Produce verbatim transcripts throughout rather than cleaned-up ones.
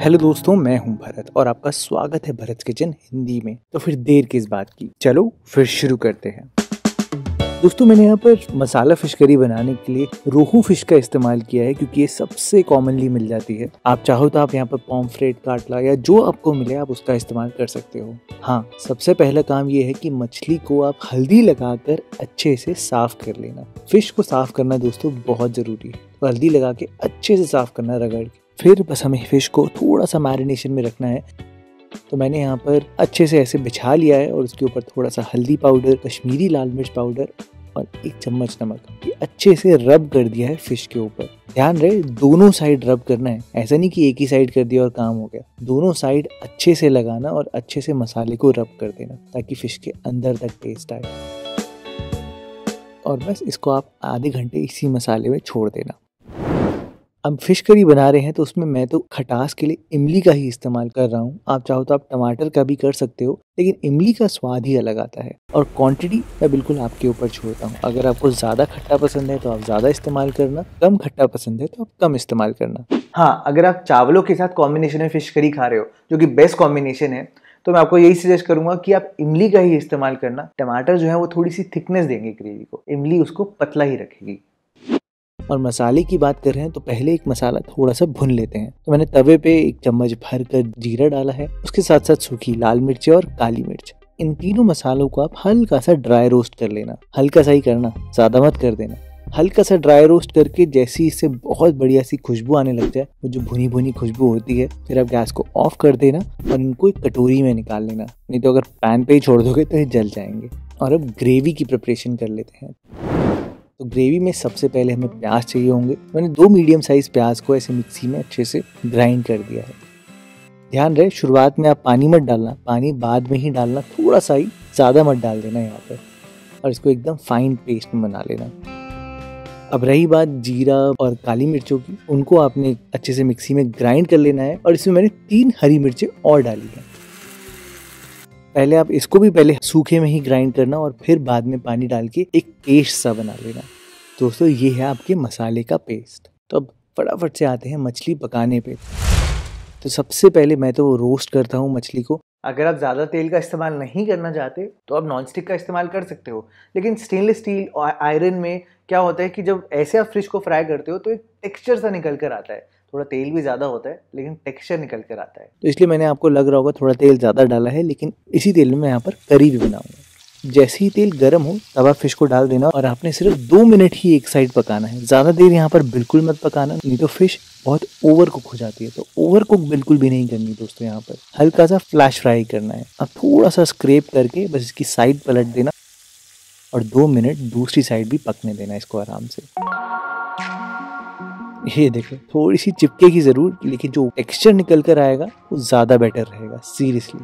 Hello दोस्तों, मैं हूं भरत और आपका स्वागत है भरत किचन हिंदी में। तो फिर देर किस बात की, चलो फिर शुरू करते हैं। दोस्तों, मैंने यहाँ पर मसाला फिश करी बनाने के लिए रोहू फिश का इस्तेमाल किया है क्योंकि ये सबसे कॉमनली मिल जाती है। आप चाहो तो आप यहाँ पर पॉम्फ्रेट, काटला या जो आपको मिले आप उसका इस्तेमाल कर सकते हो। हाँ, सबसे पहला काम ये है कि मछली को आप हल्दी लगाकर अच्छे से साफ कर लेना। फिश को साफ करना दोस्तों बहुत जरूरी है, तो हल्दी लगा के अच्छे से साफ करना रगड़ के। फिर बस हमें फिश को थोड़ा सा मैरिनेशन में रखना है। तो मैंने यहाँ पर अच्छे से ऐसे बिछा लिया है और उसके ऊपर थोड़ा सा हल्दी पाउडर, कश्मीरी लाल मिर्च पाउडर और एक चम्मच नमक, ये अच्छे से रब कर दिया है फिश के ऊपर। ध्यान रहे दोनों साइड रब करना है, ऐसा नहीं कि एक ही साइड कर दिया और काम हो गया। दोनों साइड अच्छे से लगाना और अच्छे से मसाले को रब कर देना ताकि फिश के अंदर तक टेस्ट आए। और बस इसको आप आधे घंटे इसी मसाले में छोड़ देना। अब फिश करी बना रहे हैं तो उसमें मैं तो खटास के लिए इमली का ही इस्तेमाल कर रहा हूँ। आप चाहो तो आप टमाटर का भी कर सकते हो, लेकिन इमली का स्वाद ही अलग आता है। और क्वांटिटी मैं बिल्कुल आपके ऊपर छोड़ता हूँ। अगर आपको ज़्यादा खट्टा पसंद है तो आप ज़्यादा इस्तेमाल करना, कम खट्टा पसंद है तो आप कम इस्तेमाल करना। हाँ, अगर आप चावलों के साथ कॉम्बिनेशन में फिश करी खा रहे हो, जो कि बेस्ट कॉम्बिनेशन है, तो मैं आपको यही सजेस्ट करूंगा कि आप इमली का ही इस्तेमाल करना। टमाटर जो है वो थोड़ी सी थिकनेस देंगे ग्रेवी को, इमली उसको पतला ही रखेगी। और मसाले की बात कर रहे हैं तो पहले एक मसाला थोड़ा सा भुन लेते हैं। तो मैंने तवे पे एक चम्मच भर कर जीरा डाला है, उसके साथ साथ सूखी लाल मिर्च और काली मिर्च। इन तीनों मसालों को आप हल्का सा ड्राई रोस्ट कर लेना। हल्का सा ही करना, ज्यादा मत कर देना। हल्का सा ड्राई रोस्ट करके जैसी इससे बहुत बढ़िया सी खुशबू आने लग जाए, वो जो भुनी भुनी खुशबू होती है, फिर आप गैस को ऑफ कर देना और इनको एक कटोरी में निकाल लेना। नहीं तो अगर पैन पे ही छोड़ दोगे तो ये जल जाएंगे। और अब ग्रेवी की प्रिपरेशन कर लेते हैं। तो ग्रेवी में सबसे पहले हमें प्याज चाहिए होंगे। मैंने दो मीडियम साइज प्याज को ऐसे मिक्सी में अच्छे से ग्राइंड कर दिया है। ध्यान रहे शुरुआत में आप पानी मत डालना, पानी बाद में ही डालना, थोड़ा सा ही, ज़्यादा मत डाल देना यहाँ पर। और इसको एकदम फाइन पेस्ट में बना लेना। अब रही बात जीरा और काली मिर्चों की, उनको आपने अच्छे से मिक्सी में ग्राइंड कर लेना है। और इसमें मैंने तीन हरी मिर्चें और डाली हैं। पहले आप इसको भी पहले सूखे में ही ग्राइंड करना और फिर बाद में पानी डाल के एक पेस्ट सा बना लेना। दोस्तों, ये है आपके मसाले का पेस्ट। तो अब फटाफट से आते हैं मछली पकाने पे। तो सबसे पहले मैं तो रोस्ट करता हूँ मछली को। अगर आप ज़्यादा तेल का इस्तेमाल नहीं करना चाहते तो आप नॉन स्टिक का इस्तेमाल कर सकते हो, लेकिन स्टेनलेस स्टील और आयरन में क्या होता है कि जब ऐसे आप फिश को फ्राई करते हो तो एक टेक्सचर सा निकल कर आता है। थोड़ा तेल भी ज़्यादा होता है लेकिन टेक्सचर निकल कर आता है। तो इसलिए मैंने आपको लग रहा होगा थोड़ा तेल ज़्यादा डाला है, लेकिन इसी तेल में मैं यहाँ पर करी भी बनाऊंगा। जैसे ही तेल गर्म हो तब आप फिश को डाल देना और आपने सिर्फ दो मिनट ही एक साइड पकाना है। ज़्यादा देर यहाँ पर बिल्कुल मत पकाना, नहीं तो फिश बहुत ओवर कुक हो जाती है। तो ओवर कुक बिल्कुल भी नहीं करनी दोस्तों, यहाँ पर हल्का सा फ्लैश फ्राई करना है। अब थोड़ा सा स्क्रैप करके बस इसकी साइड पलट देना और दो मिनट दूसरी साइड भी पकने देना इसको आराम से। ये देखो थोड़ी सी चिपकेगी जरूर, लेकिन जो टेक्सचर निकल कर आएगा वो ज्यादा बेटर रहेगा, सीरियसली।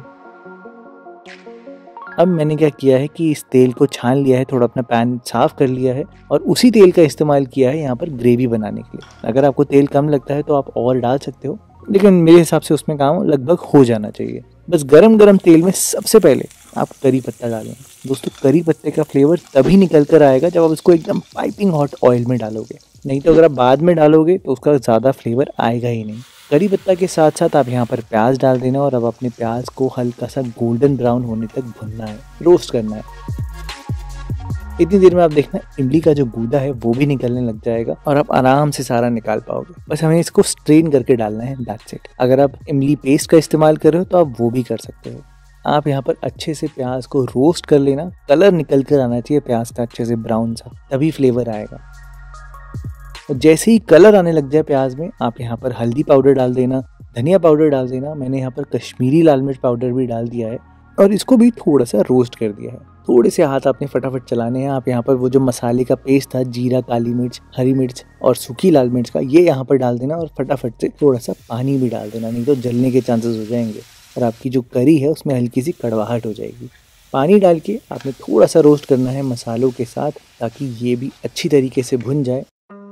अब मैंने क्या किया है कि इस तेल को छान लिया है, थोड़ा अपना पैन साफ कर लिया है और उसी तेल का इस्तेमाल किया है यहाँ पर ग्रेवी बनाने के लिए। अगर आपको तेल कम लगता है तो आप और डाल सकते हो, लेकिन मेरे हिसाब से उसमें काम लगभग हो जाना चाहिए। बस गरम गरम तेल में सबसे पहले आप करी पत्ता डालें। दोस्तों, करी पत्ते का फ्लेवर तभी निकल कर आएगा जब आप इसको एकदम पाइपिंग हॉट ऑयल में डालोगे, नहीं तो अगर आप बाद में डालोगे तो उसका ज़्यादा फ्लेवर आएगा ही नहीं। करी पत्ता के साथ साथ आप यहाँ पर प्याज डाल देना और अब अपने प्याज को हल्का सा गोल्डन ब्राउन होने तक भुनना है, रोस्ट करना है। इतनी देर में आप देखना इमली का जो गूदा है वो भी निकलने लग जाएगा और आप आराम से सारा निकाल पाओगे। बस हमें इसको स्ट्रेन करके डालना है, दैट्स इट। अगर आप इमली पेस्ट का इस्तेमाल कर रहे हो तो आप वो भी कर सकते हो। आप यहाँ पर अच्छे से प्याज को रोस्ट कर लेना, कलर निकल कर आना चाहिए प्याज का अच्छे से ब्राउन सा, तभी फ्लेवर आएगा। और जैसे ही कलर आने लग जाए प्याज में, आप यहाँ पर हल्दी पाउडर डाल देना, धनिया पाउडर डाल देना। मैंने यहाँ पर कश्मीरी लाल मिर्च पाउडर भी डाल दिया है और इसको भी थोड़ा सा रोस्ट कर दिया है। थोड़े से हाथ आपने फटाफट चलाने हैं। आप यहाँ पर वो जो मसाले का पेस्ट था, जीरा, काली मिर्च, हरी मिर्च और सूखी लाल मिर्च का, ये यहाँ पर डाल देना और फटाफट से थोड़ा सा पानी भी डाल देना, नहीं तो जलने के चांसेस हो जाएंगे और आपकी जो करी है उसमें हल्की सी कड़वाहट हो जाएगी। पानी डाल के आपने थोड़ा सा रोस्ट करना है मसालों के साथ, ताकि ये भी अच्छी तरीके से भुन जाए।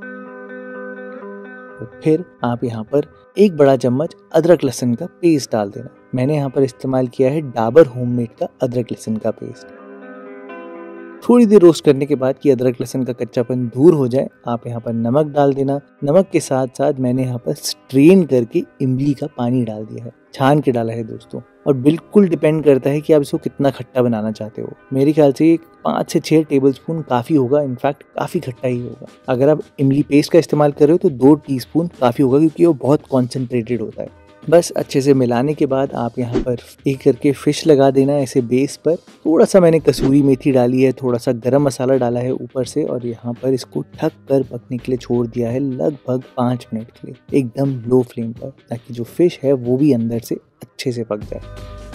और फिर आप यहाँ पर एक बड़ा चम्मच अदरक लहसुन का पेस्ट डाल देना। मैंने यहाँ पर इस्तेमाल किया है डाबर होममेड का अदरक लहसुन का पेस्ट। थोड़ी देर रोस्ट करने के बाद कि अदरक लहसुन का कच्चापन दूर हो जाए, आप यहाँ पर नमक डाल देना। नमक के साथ साथ मैंने यहाँ पर स्ट्रेन करके इमली का पानी डाल दिया है, छान के डाला है दोस्तों। और बिल्कुल डिपेंड करता है कि आप इसको कितना खट्टा बनाना चाहते हो। मेरे ख्याल से पाँच से छः टेबलस्पून काफ़ी होगा, इनफैक्ट काफ़ी खट्टा ही होगा। अगर आप इमली पेस्ट का इस्तेमाल कर रहे हो तो दो टीस्पून काफ़ी होगा, क्योंकि वो बहुत कॉन्सेंट्रेटेड होता है। बस अच्छे से मिलाने के बाद आप यहाँ पर एक करके फिश लगा देना ऐसे बेस पर। थोड़ा सा मैंने कसूरी मेथी डाली है, थोड़ा सा गरम मसाला डाला है ऊपर से, और यहाँ पर इसको ढक कर पकने के लिए छोड़ दिया है लगभग पाँच मिनट के लिए, एकदम लो फ्लेम पर, ताकि जो फिश है वो भी अंदर से अच्छे से पक जाए।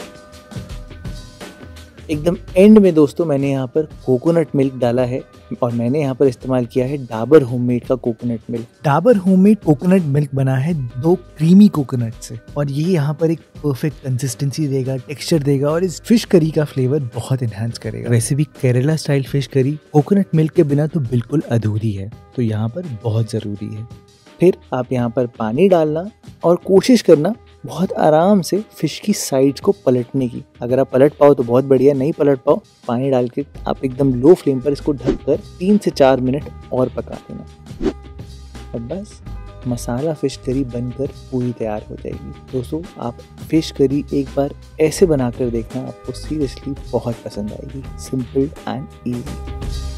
एकदम एंड में दोस्तों मैंने यहाँ पर कोकोनट मिल्क डाला है, और मैंने यहाँ पर इस्तेमाल किया है डाबर होममेड का coconut milk. Dabur homemade coconut milk बना है दो क्रीमी कोकोनट से, और ये यहाँ पर एक परफेक्ट कंसिस्टेंसी देगा, टेक्सचर देगा, और इस फिश करी का फ्लेवर बहुत एनहांस करेगा। वैसे भी Kerala style fish curry coconut milk के बिना तो बिल्कुल अधूरी है, तो यहाँ पर बहुत ज़रूरी है। फिर आप यहाँ पर पानी डालना और कोशिश करना बहुत आराम से फिश की साइड्स को पलटने की। अगर आप पलट पाओ तो बहुत बढ़िया, नहीं पलट पाओ पानी डाल के आप एकदम लो फ्लेम पर इसको ढककर तीन से चार मिनट और पका देना, और बस मसाला फिश करी बनकर पूरी तैयार हो जाएगी। दोस्तों आप फिश करी एक बार ऐसे बनाकर देखना, आपको सीरियसली बहुत पसंद आएगी। Simple and easy.